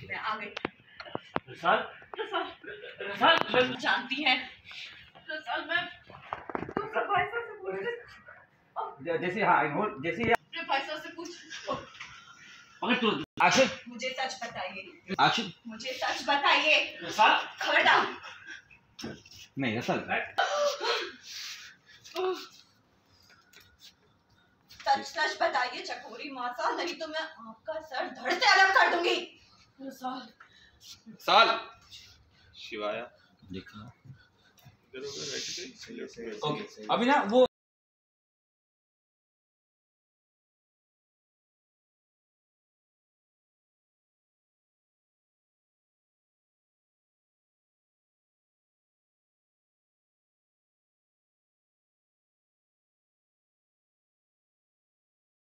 मैं आ गई। रसाल जानती है रसाल, मैं तुमसे भाई साहब से पूछ जैसे हाँ जैसे भाई साहब से पूछ। अगर तू आशिक, मुझे सच बताइए, आशिक मुझे सच बताइए। रसाल खबर डाल। नहीं रसाल सच सच बताइए चकोरी माता, नहीं तो मैं आपका सर धड़ से अलग कर दूंगी। साल शिवाया देखा। ओके अभी ना वो